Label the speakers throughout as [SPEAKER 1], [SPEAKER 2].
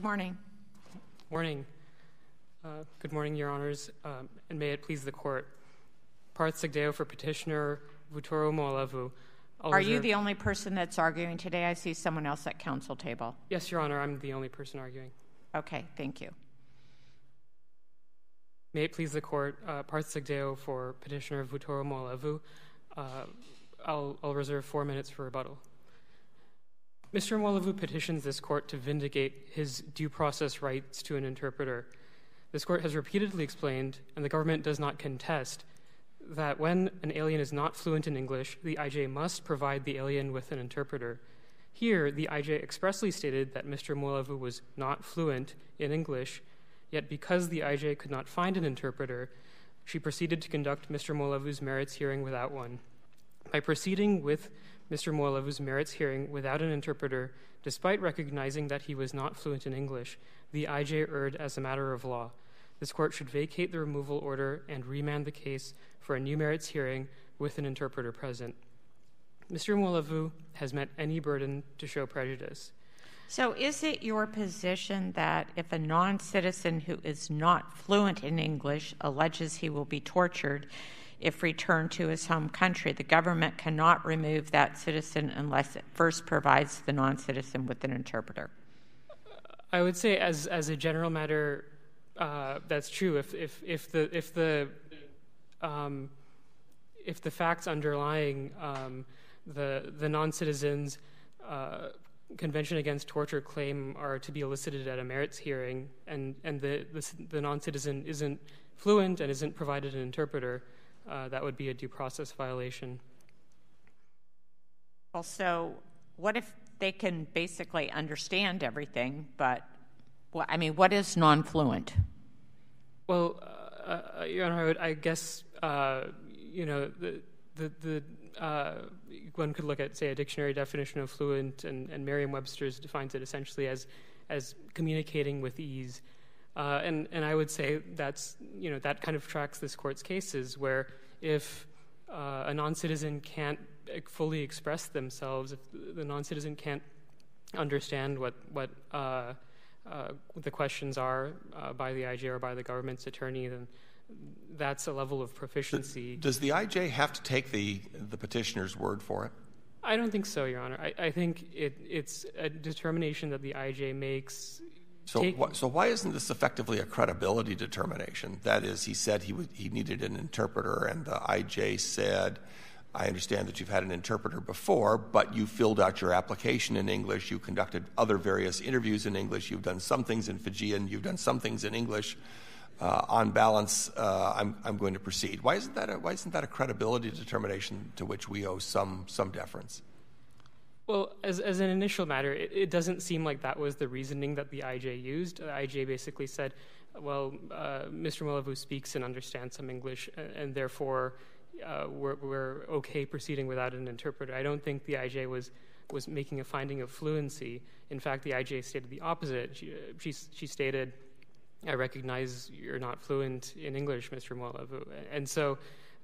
[SPEAKER 1] morning.
[SPEAKER 2] Morning. Good morning, Your Honors, and may it please the Court. Parth Sigdeo for Petitioner Vutoro Mualevu.
[SPEAKER 1] Are you the only person that's arguing today? I see someone else at council table.
[SPEAKER 2] Yes, Your Honor, I'm the only person arguing.
[SPEAKER 1] Okay, thank you.
[SPEAKER 2] May it please the Court, Parth Sigdeo for Petitioner Vutoro Mualevu. I'll reserve 4 minutes for rebuttal. Mr. Mualevu petitions this Court to vindicate his due process rights to an interpreter. This Court has repeatedly explained, and the government does not contest, that when an alien is not fluent in English, the IJ must provide the alien with an interpreter. Here, the IJ expressly stated that Mr. Mualevu was not fluent in English, yet because the IJ could not find an interpreter, she proceeded to conduct Mr. Mualevu's merits hearing without one. By proceeding with Mr. Mualevu's merits hearing without an interpreter, despite recognizing that he was not fluent in English, the IJ erred as a matter of law. This Court should vacate the removal order and remand the case for a new merits hearing with an interpreter present. Mr. Mualevu has met any burden to show prejudice.
[SPEAKER 1] So is it your position that if a non-citizen who is not fluent in English alleges he will be tortured if returned to his home country, the government cannot remove that citizen unless it first provides the non-citizen with an interpreter?
[SPEAKER 2] I would say, as a general matter, that's true. If the facts underlying the non-citizen's Convention Against Torture claim are to be elicited at a merits hearing, and the non-citizen isn't fluent and isn't provided an interpreter, that would be a due process violation.
[SPEAKER 1] Well, so what if they can basically understand everything, but, what is non-fluent?
[SPEAKER 2] Well, Your Honor, I guess, one could look at, say, a dictionary definition of fluent, and Merriam-Webster's defines it essentially as communicating with ease. And I would say that's, that kind of tracks this Court's cases, where if a non-citizen can't fully express themselves, if the non-citizen can't understand what the questions are by the IJ or by the government's attorney, then that's a level of proficiency.
[SPEAKER 3] Does the IJ have to take the petitioner's word for it?
[SPEAKER 2] I don't think so, Your Honor. I think it's a determination that the IJ makes.
[SPEAKER 3] So why isn't this effectively a credibility determination? That is, he said he needed an interpreter, and the IJ said, I understand that you've had an interpreter before, but you filled out your application in English, you conducted other various interviews in English, you've done some things in Fijian, you've done some things in English. On balance, I'm going to proceed. Why isn't that a credibility determination to which we owe some deference?
[SPEAKER 2] Well, as an initial matter, it doesn't seem like that was the reasoning that the IJ used. The IJ basically said, well, Mr. Mualevu speaks and understands some English, and therefore we're okay proceeding without an interpreter. I don't think the IJ was making a finding of fluency. In fact, the IJ stated the opposite. She stated, I recognize you're not fluent in English, Mr. Mualevu. And so...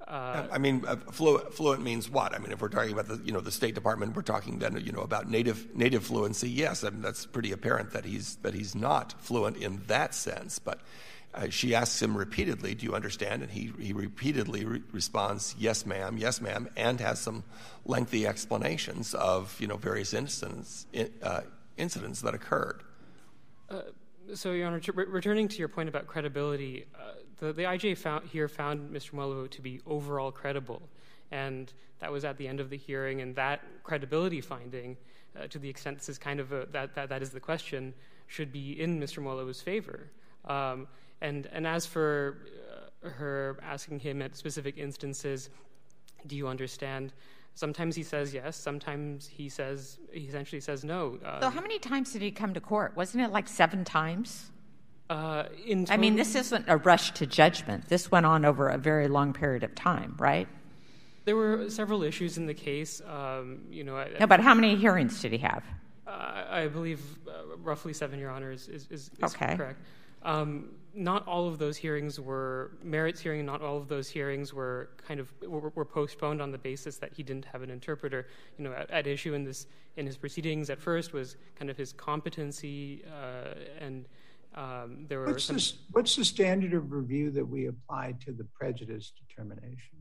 [SPEAKER 3] fluent means what? If we're talking about the State Department, we're talking then about native fluency. Yes, that's pretty apparent that he's not fluent in that sense. But she asks him repeatedly, "Do you understand?" And he repeatedly responds, "Yes, ma'am, and has some lengthy explanations of various incidents that occurred.
[SPEAKER 2] So, Your Honor, returning to your point about credibility, the IJ found Mr. Mualevu to be overall credible, and that was at the end of the hearing. And that credibility finding, to the extent this is kind of that is the question, should be in Mr. Mualevu's favor. And as for her asking him at specific instances, "Do you understand?" Sometimes he says yes. Sometimes he essentially says no.
[SPEAKER 1] So how many times did he come to court? Wasn't it like 7 times? This isn't a rush to judgment. This went on over a very long period of time, right?
[SPEAKER 2] There were several issues in the case.
[SPEAKER 1] No, but how many hearings did he have?
[SPEAKER 2] I believe roughly 7, Your Honor, is
[SPEAKER 1] okay.
[SPEAKER 2] Correct. Not all of those hearings were Merritt's hearing. Not all of those hearings were were postponed on the basis that he didn't have an interpreter. At issue in his proceedings at first was kind of his competency, and there were.
[SPEAKER 4] What's the standard of review that we apply to the prejudice determination?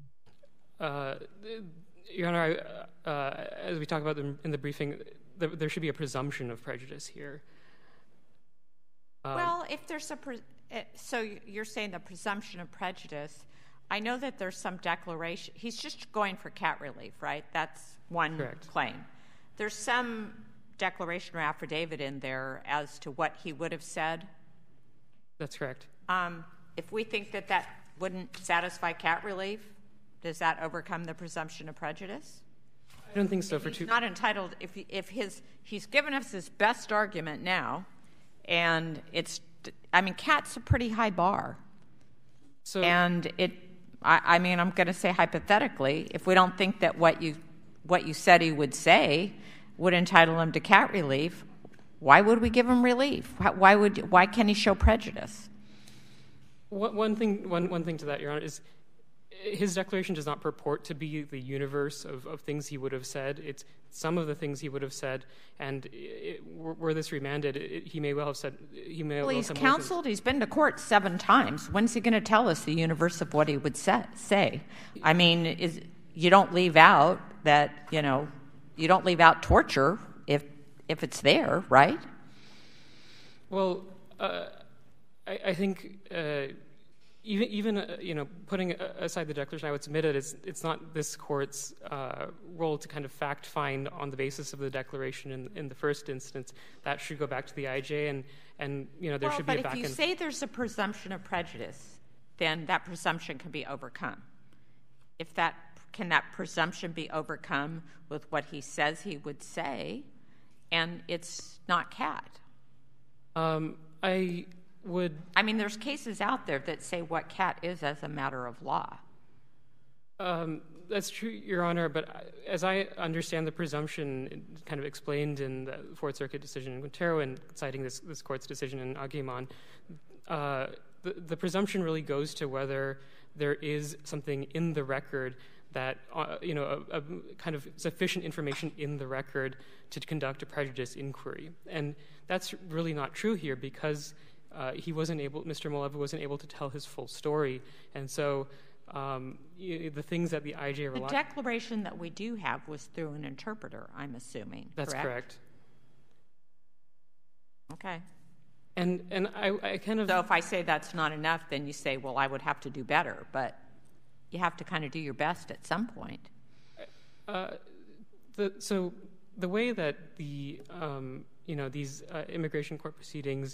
[SPEAKER 2] Your Honor, as we talk about them in the briefing, there should be a presumption of prejudice here.
[SPEAKER 1] Well, if there's so you're saying the presumption of prejudice. I know that there's some declaration. He's just going for cat relief, right? That's one claim. There's some declaration or affidavit in there as to what he would have said.
[SPEAKER 2] That's correct.
[SPEAKER 1] If we think that wouldn't satisfy cat relief, does that overcome the presumption of prejudice?
[SPEAKER 2] I don't think so.
[SPEAKER 1] He's not entitled. If he's given us his best argument now, and cat's a pretty high bar. So, and I'm going to say hypothetically, if we don't think that what you said he would say would entitle him to cat relief, why would we give him relief? Why can he show prejudice?
[SPEAKER 2] One thing to that, Your Honor, is his declaration does not purport to be the universe of things he would have said. It's some of the things he would have said, and were this remanded, he may well have said. Well,
[SPEAKER 1] he's counseled. He's been to court 7 times. When's he going to tell us the universe of what he would say? I mean, you don't leave out that you don't leave out torture if it's there, right?
[SPEAKER 2] Well, I think. Even putting aside the declaration, I would submit it's not this court's role to kind of fact find on the basis of the declaration in the first instance. That should go back to the IJ, and there should be a back.
[SPEAKER 1] But if you say there's a presumption of prejudice, then that presumption can be overcome. Can that presumption be overcome with what he says he would say, and it's not cat? There's cases out there that say what cat is as a matter of law.
[SPEAKER 2] That's true, Your Honor, but as I understand the presumption kind of explained in the Fourth Circuit decision in Vutoro and citing this court's decision in Aguiman, the presumption really goes to whether there is something in the record that, a kind of sufficient information in the record to conduct a prejudice inquiry. And that's really not true here because Mr. Mualevu wasn't able to tell his full story. And so the things that the IJ relied on.
[SPEAKER 1] The declaration that we do have was through an interpreter, I'm assuming.
[SPEAKER 2] That's correct.
[SPEAKER 1] Okay.
[SPEAKER 2] And I kind of...
[SPEAKER 1] So if I say that's not enough, then you say, well, I would have to do better. But you have to kind of do your best at some point.
[SPEAKER 2] So the way that these immigration court proceedings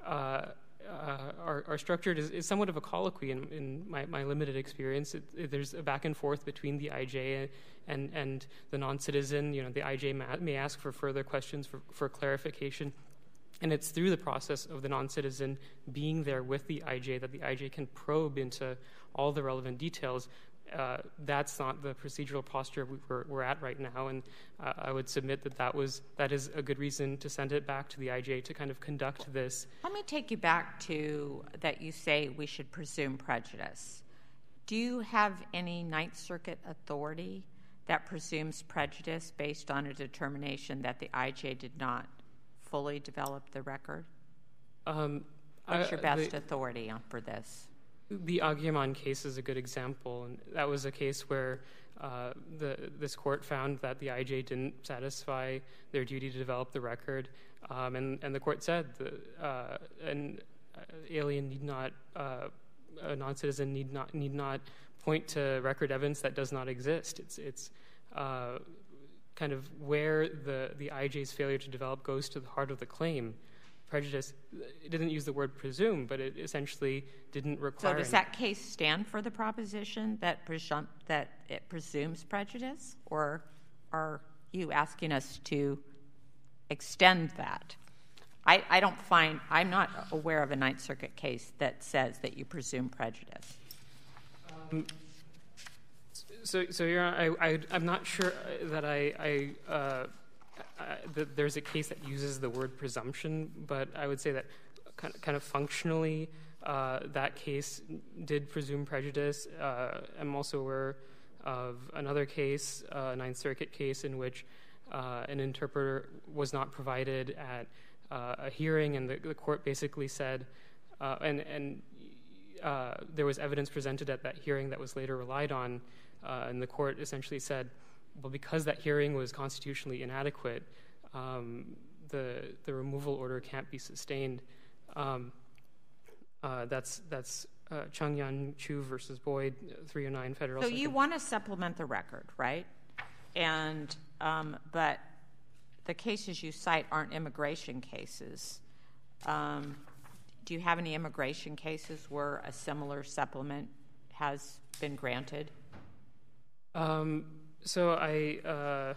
[SPEAKER 2] are structured is somewhat of a colloquy in my limited experience. There's a back and forth between the IJ and the non-citizen. The IJ may ask for further questions for clarification. And it's through the process of the non-citizen being there with the IJ that the IJ can probe into all the relevant details. That's not the procedural posture we're at right now, and I would submit that is a good reason to send it back to the IJ to kind of conduct this.
[SPEAKER 1] Let me take you back to that you say we should presume prejudice. Do you have any Ninth Circuit authority that presumes prejudice based on a determination that the IJ did not fully develop the record? What's your best authority for this?
[SPEAKER 2] The Aguiman case is a good example, and that was a case where this court found that the IJ didn't satisfy their duty to develop the record, and the court said that an alien need not, a non-citizen need not point to record evidence that does not exist. It's kind of where the IJ's failure to develop goes to the heart of the claim. Prejudice, it didn't use the word presume, but it essentially didn't require...
[SPEAKER 1] So does that case stand for the proposition that it presumes prejudice, or are you asking us to extend that? I'm not aware of a Ninth Circuit case that says that you presume prejudice.
[SPEAKER 2] So I'm not sure that that there's a case that uses the word presumption, but I would say that kind of functionally, that case did presume prejudice. I'm also aware of another case, a Ninth Circuit case, in which an interpreter was not provided at a hearing, and the court basically said, and there was evidence presented at that hearing that was later relied on, and the court essentially said, well, because that hearing was constitutionally inadequate, the removal order can't be sustained. That's Changyan Chu versus Boyd, 309 Federal.
[SPEAKER 1] So you want to supplement the record, right? And but the cases you cite aren't immigration cases. Do you have any immigration cases where a similar supplement has been granted?
[SPEAKER 2] So I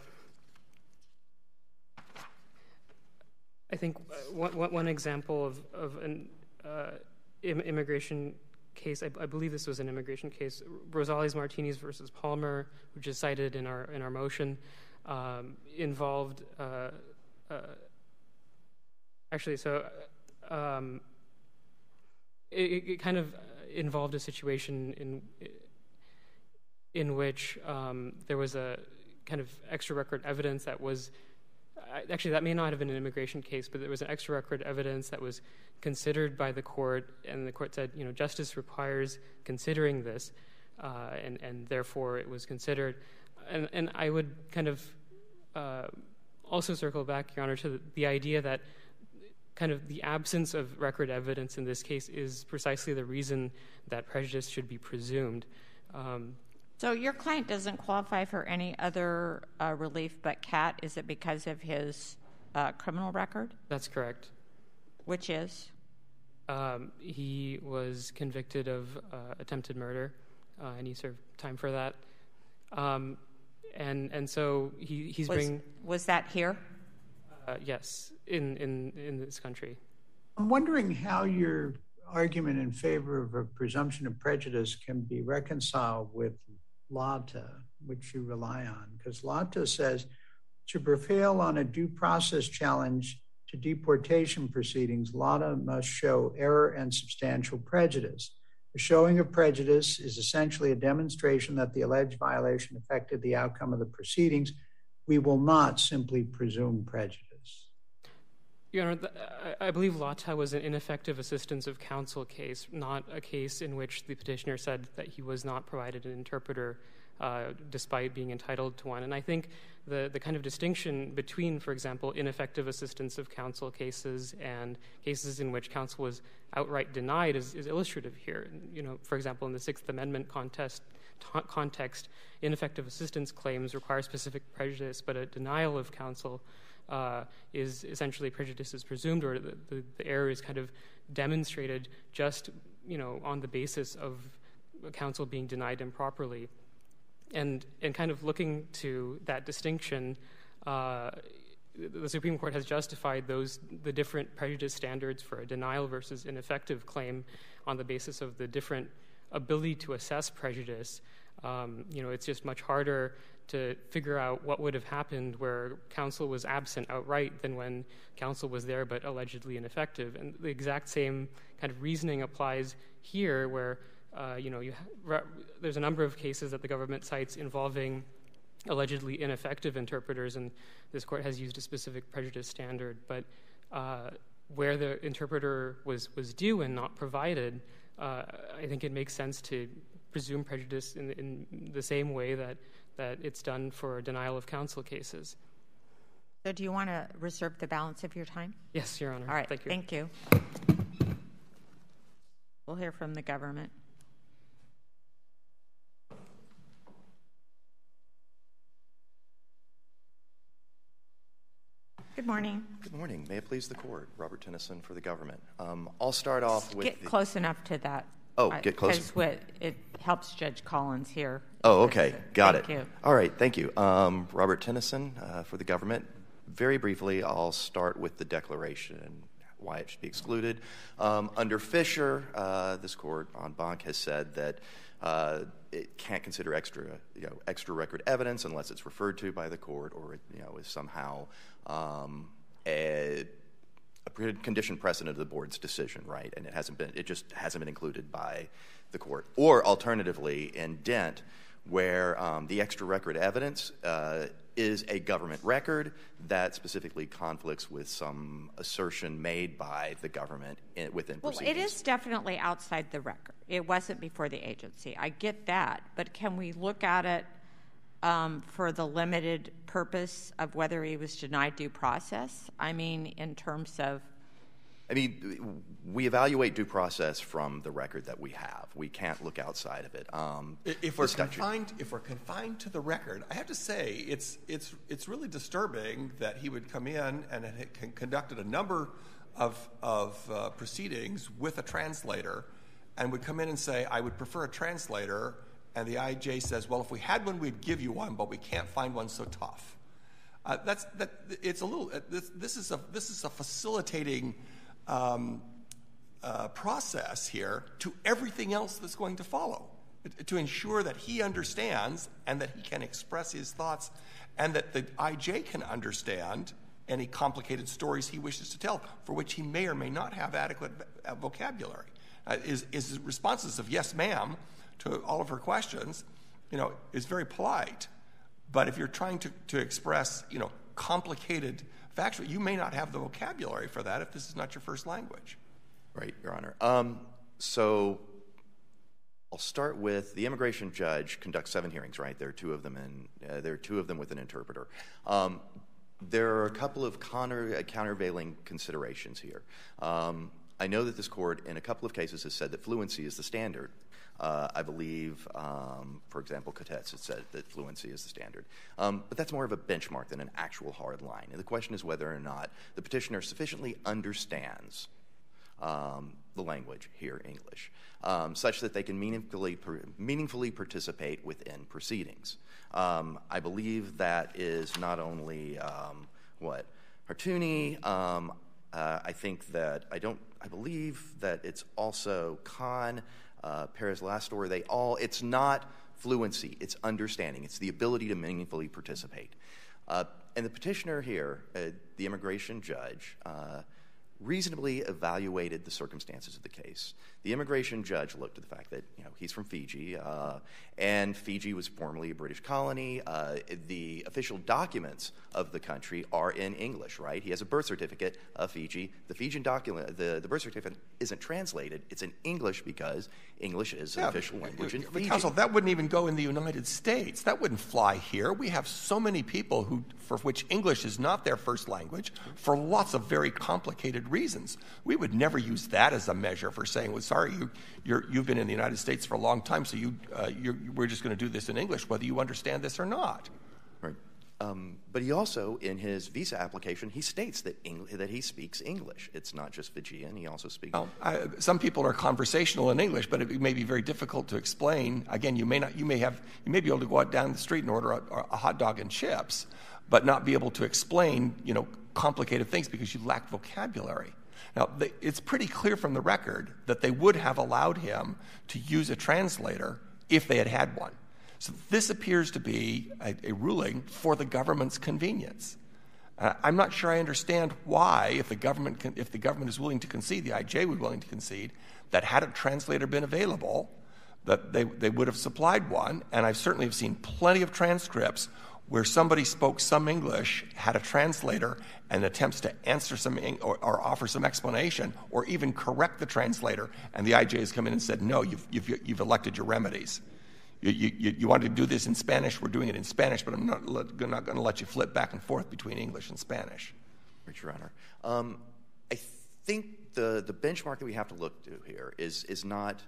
[SPEAKER 2] think one example of an immigration case, I believe this was an immigration case, Rosales-Martinez versus Palmer, which is cited in our motion, involved it kind of involved a situation in which there was a kind of extra record evidence that was actually, that may not have been an immigration case, but there was an extra record evidence that was considered by the court, and the court said, justice requires considering this, and therefore it was considered. And I would kind of also circle back, Your Honor, to the idea that kind of the absence of record evidence in this case is precisely the reason that prejudice should be presumed.
[SPEAKER 1] So your client doesn't qualify for any other relief but CAT. Is it because of his criminal record?
[SPEAKER 2] That's correct.
[SPEAKER 1] Which is?
[SPEAKER 2] He was convicted of attempted murder, and he served time for that. And so he's being...
[SPEAKER 1] Was that here?
[SPEAKER 2] Yes, in this country.
[SPEAKER 4] I'm wondering how your argument in favor of a presumption of prejudice can be reconciled with LATA, which you rely on, because LATA says to prevail on a due process challenge to deportation proceedings, LATA must show error and substantial prejudice. The showing of prejudice is essentially a demonstration that the alleged violation affected the outcome of the proceedings. We will not simply presume prejudice.
[SPEAKER 2] Your Honor, I believe LATA was an ineffective assistance of counsel case, not a case in which the petitioner said that he was not provided an interpreter despite being entitled to one. And I think the kind of distinction between, for example, ineffective assistance of counsel cases and cases in which counsel was outright denied is illustrative here. For example, in the Sixth Amendment context, ineffective assistance claims require specific prejudice, but a denial of counsel is essentially prejudice is presumed, or the error is kind of demonstrated just, on the basis of counsel being denied improperly. And kind of looking to that distinction, the Supreme Court has justified the different prejudice standards for a denial versus ineffective claim on the basis of the different ability to assess prejudice. It's just much harder to figure out what would have happened where counsel was absent outright than when counsel was there but allegedly ineffective. And the exact same kind of reasoning applies here, where there's a number of cases that the government cites involving allegedly ineffective interpreters, and this court has used a specific prejudice standard. But where the interpreter was due and not provided, I think it makes sense to presume prejudice in the same way that it's done for denial of counsel cases.
[SPEAKER 1] So do you want to reserve the balance of your time?
[SPEAKER 2] Yes, Your Honor.
[SPEAKER 1] All right,
[SPEAKER 2] Thank you.
[SPEAKER 1] We'll hear from the government. Good morning.
[SPEAKER 5] Good morning. May it please the court. Robert Tennyson for the government. I'll start off with...
[SPEAKER 1] Get close enough to that.
[SPEAKER 5] Oh, get closer.
[SPEAKER 1] Because it helps Judge Collins here.
[SPEAKER 5] Oh, okay. Got it.
[SPEAKER 1] Thank you.
[SPEAKER 5] All right. Thank you. Robert Tennyson for the government. Very briefly, I'll start with the declaration and why it should be excluded. Under Fisher, this court en banc has said that it can't consider extra record evidence unless it's referred to by the court or it is somehow a condition precedent of the board's decision, right? And it just hasn't been included by the court. Or alternatively, in Dent, where the extra record evidence is a government record that specifically conflicts with some assertion made by the government within proceedings.
[SPEAKER 1] Well, it is definitely outside the record. It wasn't before the agency. I get that. But can we look at it for the limited purpose of whether he was denied due process? I mean, in terms of...
[SPEAKER 5] I mean, we evaluate due process from the record that we have. We can't look outside of it.
[SPEAKER 3] If we're confined to the record, I have to say it's really disturbing that he would come in and had conducted a number of proceedings with a translator, and would come in and say, "I would prefer a translator," and the IJ says, "Well, if we had one, we'd give you one, but we can't find one so tough." It's a little. This is a facilitating process here to everything else that's going to follow, to ensure that he understands and that he can express his thoughts, and that the IJ can understand any complicated stories he wishes to tell, for which he may or may not have adequate vocabulary. His responses of "yes, ma'am" to all of her questions, is very polite. But if you're trying to express, complicated factual, you may not have the vocabulary for that if this is not your first language.
[SPEAKER 5] Right, Your Honor. So I'll start with the immigration judge conducts 7 hearings, right? There are 2 of them, there are 2 of them with an interpreter. There are a couple of countervailing considerations here. I know that this court, in a couple of cases, has said that fluency is the standard. I believe, for example, Cotette's has said that fluency is the standard. But that's more of a benchmark than an actual hard line. And the question is whether or not the petitioner sufficiently understands the language here, English, such that they can meaningfully participate within proceedings. I believe that is not only Hartouni. I believe that it's also Khan, Perez Lastor. It's not fluency, it's understanding. It's the ability to meaningfully participate. And the petitioner here, the immigration judge, reasonably evaluated the circumstances of the case. The immigration judge looked at the fact that he's from Fiji, and Fiji was formerly a British colony. The official documents of the country are in English, right? He has a birth certificate of Fiji. The Fijian document, the birth certificate isn't translated. It's in English because English is an official language in Fiji.
[SPEAKER 3] Counsel, that wouldn't even go in the United States. That wouldn't fly here. We have so many people for which English is not their first language for lots of very complicated reasons. We would never use that as a measure for saying, well, sorry, you've been in the United States for a long time, so we're just going to do this in English, whether you understand this or not.
[SPEAKER 5] Right. But he also, in his visa application, he states that he speaks English. It's not just Fijian. He also speaks.
[SPEAKER 3] Some people are conversational in English, but it may be very difficult to explain. Again, you may be able to go out down the street and order a hot dog and chips, but not be able to explain, complicated things because you lack vocabulary. Now, it's pretty clear from the record that they would have allowed him to use a translator if they had had one. So this appears to be a ruling for the government's convenience. I'm not sure I understand why, if the government is willing to concede, the IJ was willing to concede, that had a translator been available, that they would have supplied one. And I certainly have seen plenty of transcripts where somebody spoke some English, had a translator, and attempts to answer or offer some explanation, or even correct the translator, and the IJ has come in and said, "No, you've elected your remedies. You wanted to do this in Spanish. We're doing it in Spanish, but I'm not going to let you flip back and forth between English and Spanish."
[SPEAKER 5] Right, Your Honor. I think the benchmark that we have to look to here is not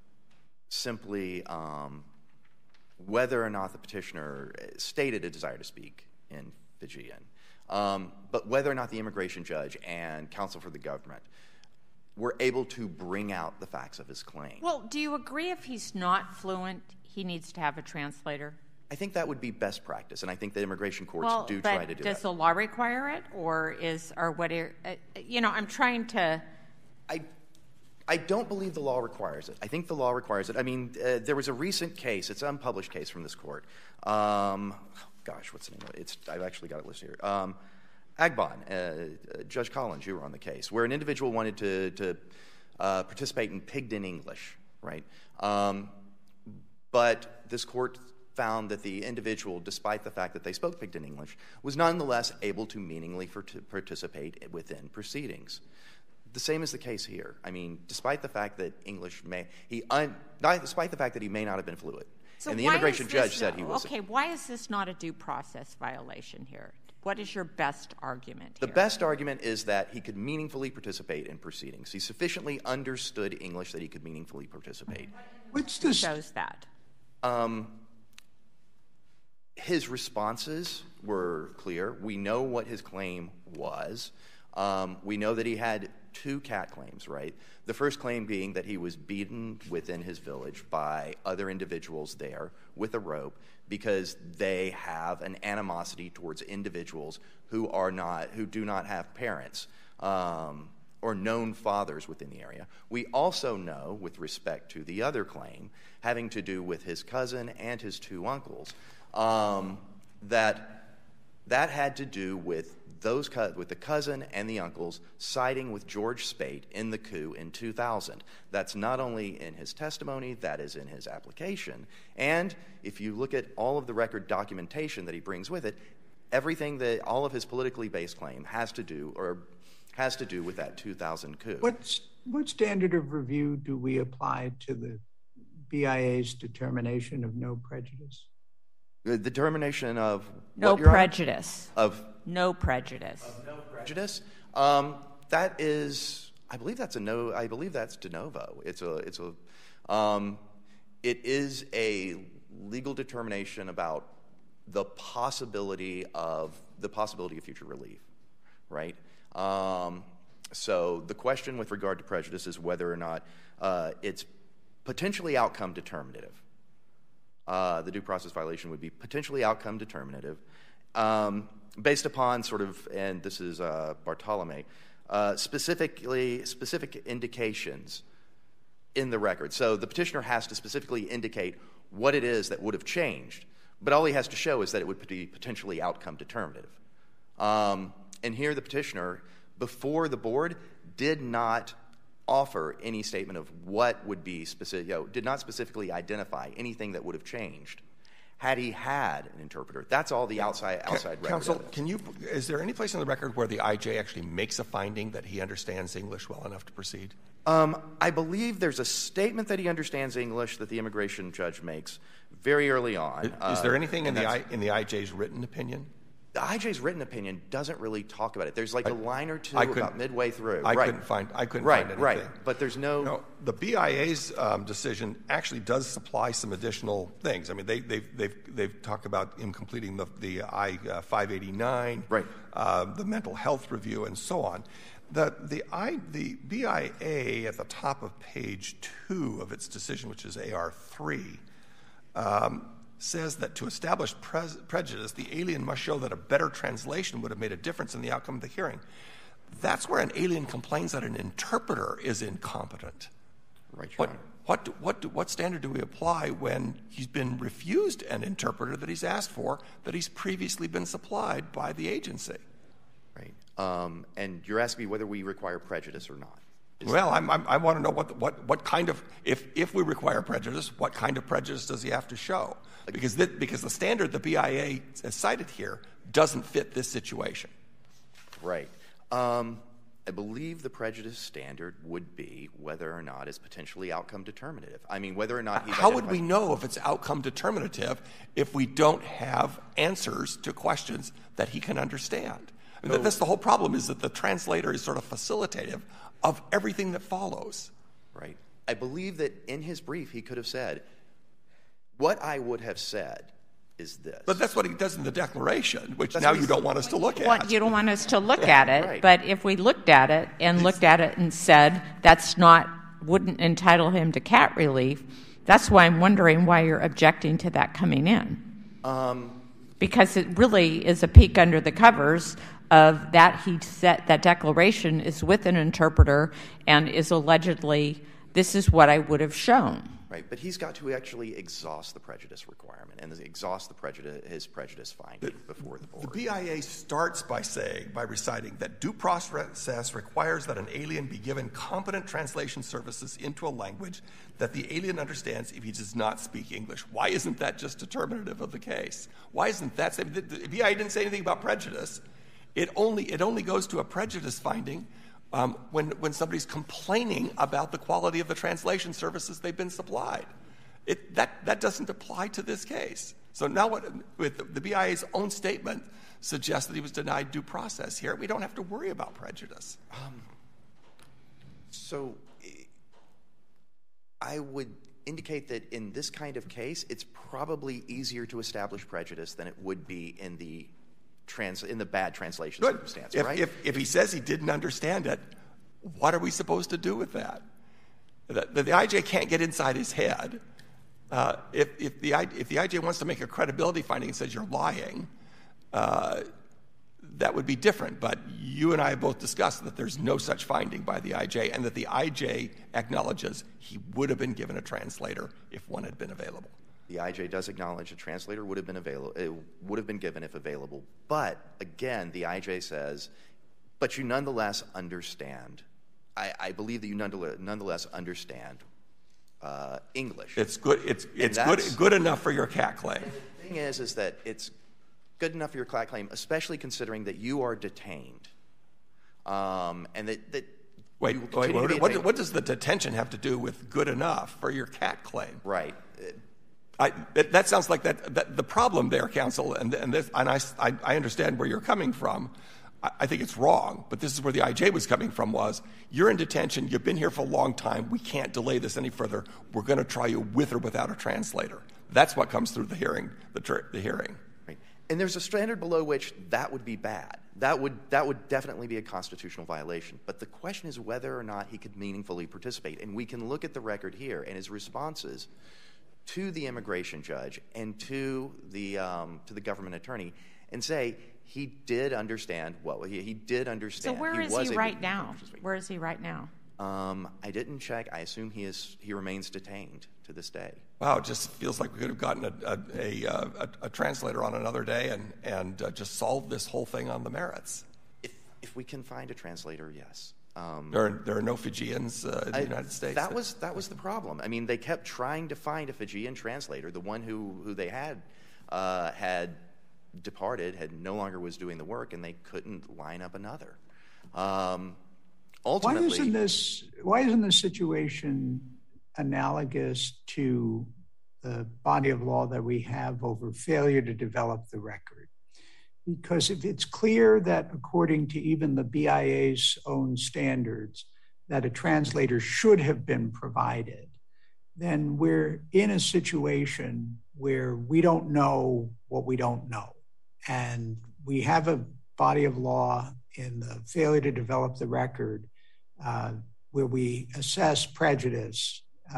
[SPEAKER 5] simply whether or not the petitioner stated a desire to speak in Fijian, but whether or not the immigration judge and counsel for the government were able to bring out the facts of his claim.
[SPEAKER 1] Well, do you agree if he's not fluent, he needs to have a translator?
[SPEAKER 5] I think that would be best practice, and I think that immigration courts try to do that.
[SPEAKER 1] Does the law require it, I'm trying to...
[SPEAKER 5] I don't believe the law requires it. I think the law requires it. I mean, there was a recent case, it's an unpublished case from this court. What's the name of it? I've actually got it listed here. Agbon, Judge Collins, you were on the case, where an individual wanted to participate in Pigden English, right? But this court found that the individual, despite the fact that they spoke Pigden English, was nonetheless able to meaningfully participate within proceedings. The same is the case here. I mean, despite the fact that despite the fact that he may not have been fluent,
[SPEAKER 1] so
[SPEAKER 5] and the immigration judge said he was.
[SPEAKER 1] Okay, why is this not a due process violation here? What is your best argument here?
[SPEAKER 5] The best argument is that he could meaningfully participate in proceedings. He sufficiently understood English that he could meaningfully participate.
[SPEAKER 4] What's this?
[SPEAKER 1] Shows that.
[SPEAKER 5] His responses were clear. We know what his claim was. We know that he had 2 cat claims, right? The first claim being that he was beaten within his village by other individuals there with a rope because they have an animosity towards individuals who do not have parents or known fathers within the area. We also know, with respect to the other claim, having to do with his cousin and his 2 uncles, that had to do with the cousin and the uncles siding with George Speight in the coup in 2000. That's not only in his testimony, that is in his application. And if you look at all of the record documentation that he brings with it, all of his politically based claim has to do with that 2000 coup.
[SPEAKER 4] What standard of review do we apply to the BIA's determination of no prejudice?
[SPEAKER 5] The determination of
[SPEAKER 1] no prejudice. No prejudice.
[SPEAKER 5] Of no prejudice. That is, I believe that's de novo. It is a legal determination about the possibility of future relief, right? So the question with regard to prejudice is whether or not it's potentially outcome determinative. The due process violation would be potentially outcome determinative, based upon and this is Bartolome, specific indications in the record. So the petitioner has to specifically indicate what it is that would have changed, but all he has to show is that it would be potentially outcome determinative. And here the petitioner, before the board, did not offer any statement of what would be specific, did not specifically identify anything that would have changed had he had an interpreter. That's all the outside record.
[SPEAKER 3] Counsel, is there any place in the record where the IJ actually makes a finding that he understands English well enough to proceed?
[SPEAKER 5] I believe there's a statement that he understands English that the immigration judge makes very early on.
[SPEAKER 3] Is there anything in the IJ's written opinion?
[SPEAKER 5] The IJ's written opinion doesn't really talk about it. There's like a line or two about midway through.
[SPEAKER 3] I couldn't find anything.
[SPEAKER 5] Right, but there's no...
[SPEAKER 3] The BIA's decision actually does supply some additional things. I mean, they've talked about him completing the I-589,
[SPEAKER 5] right,
[SPEAKER 3] the mental health review, and so on. The BIA at the top of page 2 of its decision, which is AR3, says that to establish prejudice, the alien must show that a better translation would have made a difference in the outcome of the hearing. That's where an alien complains that an interpreter is incompetent.
[SPEAKER 5] Right.
[SPEAKER 3] What standard do we apply when he's been refused an interpreter that he's asked for, that he's previously been supplied by the agency?
[SPEAKER 5] Right. And you're asking me whether we require prejudice or not.
[SPEAKER 3] Well, I want to know what kind of, if we require prejudice, what kind of prejudice does he have to show? Because the standard the BIA has cited here doesn't fit this situation.
[SPEAKER 5] Right. I believe the prejudice standard would be whether or not it's potentially outcome determinative. I mean, whether or not he's...
[SPEAKER 3] How would we know if it's outcome determinative if we don't have answers to questions that he can understand? I mean, that's the whole problem, is that the translator is sort of facilitative of everything that follows.
[SPEAKER 5] Right. I believe that in his brief he could have said, what I would have said is this.
[SPEAKER 3] But that's what he does in the declaration, which now you don't want us to look at.
[SPEAKER 1] Well, you don't want us to look at it, right. But if we looked at it and said wouldn't entitle him to cat relief, that's why I'm wondering why you're objecting to that coming in. Because it really is a peek under the covers of that that declaration is with an interpreter and is allegedly, this is what I would have shown.
[SPEAKER 5] Right, but he's got to actually exhaust the prejudice requirement and exhaust his prejudice finding before the board.
[SPEAKER 3] The BIA starts by reciting that due process requires that an alien be given competent translation services into a language that the alien understands if he does not speak English. Why isn't that just determinative of the case? Why isn't that? The BIA didn't say anything about prejudice. It only goes to a prejudice finding when somebody's complaining about the quality of the translation services they've been supplied. That doesn't apply to this case. So now with the BIA's own statement suggests that he was denied due process here, we don't have to worry about prejudice.
[SPEAKER 5] So I would indicate that in this kind of case, it's probably easier to establish prejudice than it would be in the bad translation circumstance, right?
[SPEAKER 3] If he says he didn't understand it, what are we supposed to do with that? The IJ can't get inside his head. If the IJ wants to make a credibility finding and says you're lying, that would be different. But you and I have both discussed that there's no such finding by the IJ, and that the IJ acknowledges he would have been given a translator if one had been available.
[SPEAKER 5] The IJ does acknowledge a translator would have been available. It would have been given if available. But again, the IJ says, but you nonetheless understand. I believe that you nonetheless understand English.
[SPEAKER 3] It's good. It's good enough for your CAT claim.
[SPEAKER 5] The thing is that it's good enough for your CAT claim, especially considering that you are detained, and that.
[SPEAKER 3] Wait. What does the detention have to do with good enough for your CAT claim?
[SPEAKER 5] Right.
[SPEAKER 3] That sounds like that. The problem there, counsel, and I understand where you're coming from. I think it's wrong, but this is where the IJ was coming from. Was you're in detention? You've been here for a long time. We can't delay this any further. We're going to try you with or without a translator. That's what comes through the hearing. The hearing.
[SPEAKER 5] Right. And there's a standard below which that would be bad. That would definitely be a constitutional violation. But the question is whether or not he could meaningfully participate. And we can look at the record here and his responses to the immigration judge and to the government attorney and say he did understand he did understand.
[SPEAKER 1] So where is he right now? Where is he right now?
[SPEAKER 5] I didn't check. I assume he remains detained to this day.
[SPEAKER 3] Wow, it just feels like we could have gotten a translator on another day and just solved this whole thing on the merits.
[SPEAKER 5] If we can find a translator, yes.
[SPEAKER 3] There are no Fijians in the United States.
[SPEAKER 5] That was the problem. I mean, they kept trying to find a Fijian translator. The one who they had departed, no longer was doing the work, and they couldn't line up another. Ultimately,
[SPEAKER 4] why isn't this situation analogous to the body of law that we have over failure to develop the record? Because if it's clear that according to even the BIA's own standards that a translator should have been provided, then we're in a situation where we don't know what we don't know. And we have a body of law in the failure to develop the record where we assess prejudice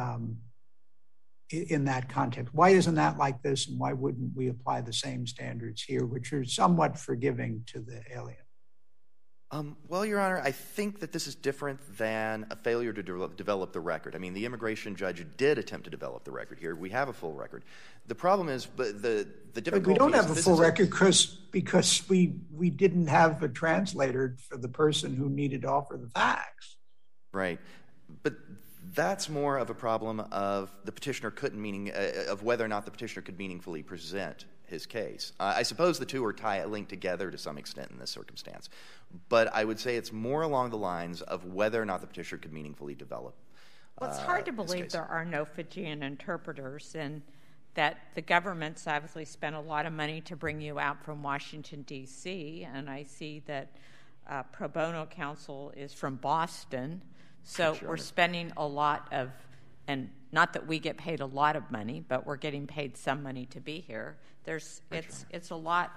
[SPEAKER 4] in that context. Why isn't that like this, and why wouldn't we apply the same standards here, which are somewhat forgiving to the alien?
[SPEAKER 5] Well, Your Honor, I think that this is different than a failure to develop the record. I mean, the immigration judge did attempt to develop the record here. We have a full record. The problem is, but the difficulty.
[SPEAKER 4] But we don't have a full record because we didn't have a translator for the person who needed to offer the facts.
[SPEAKER 5] Right, but that's more of a problem of the petitioner of whether or not the petitioner could meaningfully present his case. I suppose the two are linked together to some extent in this circumstance, but I would say it's more along the lines of whether or not the petitioner could meaningfully develop.
[SPEAKER 1] Well, it's hard to believe there are no Fijian interpreters, and that the government's obviously spent a lot of money to bring you out from Washington, D.C., and I see that pro bono counsel is from Boston, so
[SPEAKER 5] Sure.
[SPEAKER 1] We're spending a lot of, and not that we get paid a lot of money, but we're getting paid some money to be here. It's a lot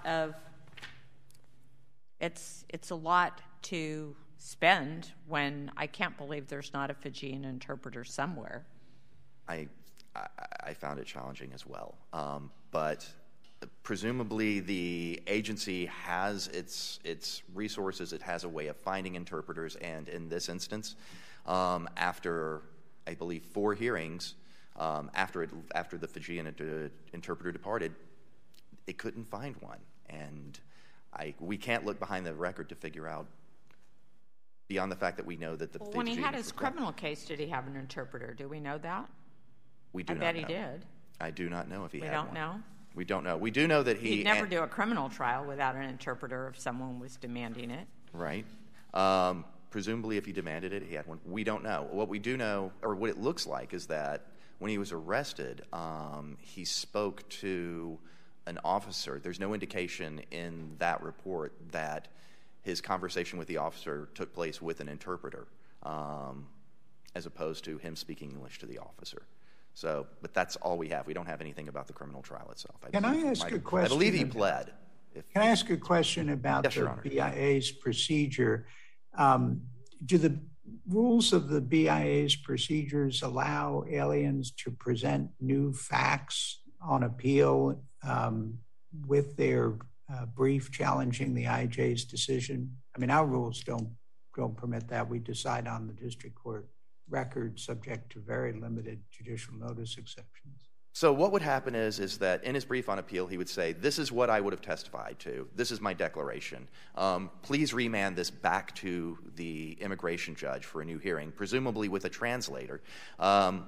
[SPEAKER 1] to spend when I can't believe there's not a Fijian interpreter somewhere.
[SPEAKER 5] I found it challenging as well, but presumably the agency has its resources. It has a way of finding interpreters, and in this instance, after I believe 4 hearings, After the Fijian interpreter departed, it couldn't find one. And we can't look behind the record to figure out, beyond the fact that we know that the Fijian...
[SPEAKER 1] When he had his criminal case, did he have an interpreter? Do we know that?
[SPEAKER 5] We do not know.
[SPEAKER 1] I bet he did.
[SPEAKER 5] I do not know if he had one.
[SPEAKER 1] We don't know?
[SPEAKER 5] We don't know. We do know that
[SPEAKER 1] He'd never do a criminal trial without an interpreter if someone was demanding it.
[SPEAKER 5] Right. Presumably, if he demanded it, he had one. We don't know. What we do know, or what it looks like, is that when he was arrested, he spoke to an officer. There's no indication in that report that his conversation with the officer took place with an interpreter, as opposed to him speaking English to the officer. So, but that's all we have. We don't have anything about the criminal trial itself.
[SPEAKER 4] Can I ask a question?
[SPEAKER 5] I believe he pled.
[SPEAKER 4] Can I ask a question about the BIA's procedure? Do the rules of the BIA's procedures allow aliens to present new facts on appeal with their brief challenging the IJ's decision? I mean, our rules don't permit that. We decide on the district court record subject to very limited judicial notice exceptions.
[SPEAKER 5] So what would happen is that in his brief on appeal, he would say, this is what I would have testified to. This is my declaration. Please remand this back to the immigration judge for a new hearing, presumably with a translator. And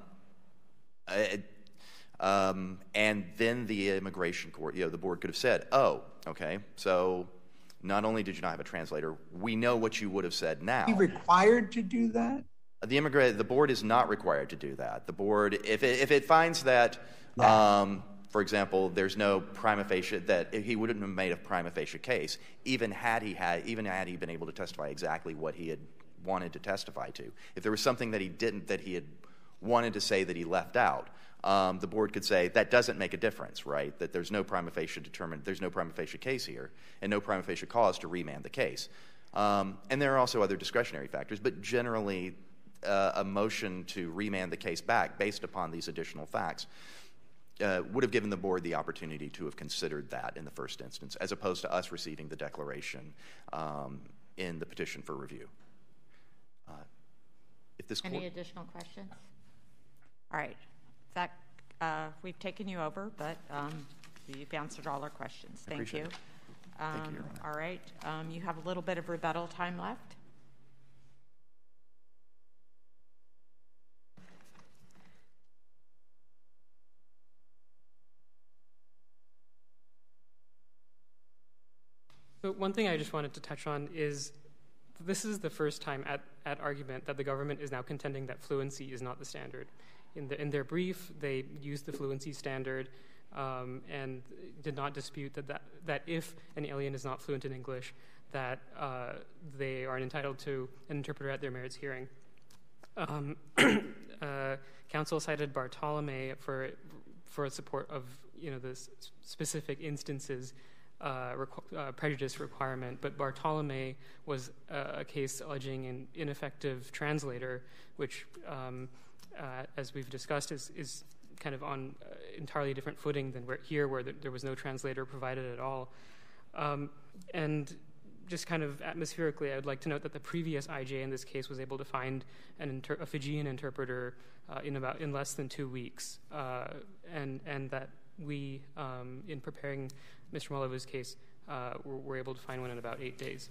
[SPEAKER 5] then the immigration court, the board could have said, oh, okay, so not only did you not have a translator, we know what you would have said now.
[SPEAKER 4] Are you required to do that?
[SPEAKER 5] The board is not required to do that. The board, if it finds that, for example, there's no prima facie, that he wouldn't have made a prima facie case, even had he been able to testify exactly what he had wanted to testify to. If there was something that he didn't, that he had wanted to say that he left out, the board could say that doesn't make a difference, right? That there's no prima facie case here, and no prima facie cause to remand the case. And there are also other discretionary factors, but generally, a motion to remand the case back based upon these additional facts would have given the board the opportunity to have considered that in the first instance, as opposed to us receiving the declaration in the petition for review.
[SPEAKER 1] Any additional questions? All right. We've taken you over, but you've answered all our questions. Thank you.
[SPEAKER 5] Thank you, Your Honor.
[SPEAKER 1] All right. You have a little bit of rebuttal time left.
[SPEAKER 2] So one thing I just wanted to touch on is this is the first time at argument that the government is now contending that fluency is not the standard. In their brief, they used the fluency standard and did not dispute that if an alien is not fluent in English, that they are entitled to an interpreter at their merits hearing. Counsel cited Bartolome for support of the specific instances prejudice requirement, but Bartolome was a case alleging an ineffective translator, which, as we've discussed, is kind of on entirely different footing than where there was no translator provided at all. And just kind of atmospherically, I would like to note that the previous IJ in this case was able to find a Fijian interpreter in less than 2 weeks, and that we, in preparing Mr. Mualevu's case, were able to find one in about 8 days.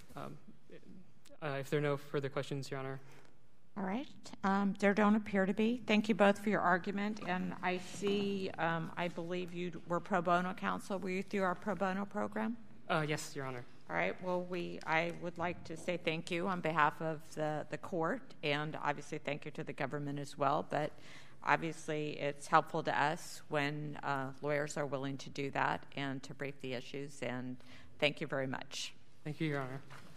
[SPEAKER 2] If there are no further questions, Your Honor.
[SPEAKER 1] All right. There don't appear to be. Thank you both for your argument. And I see, I believe you were pro bono counsel. Were you through our pro bono program?
[SPEAKER 2] Yes, Your Honor.
[SPEAKER 1] All right. Well, I would like to say thank you on behalf of the court, and obviously thank you to the government as well. But obviously it's helpful to us when lawyers are willing to do that and to brief the issues. And thank you very much.
[SPEAKER 2] Thank you, Your Honor.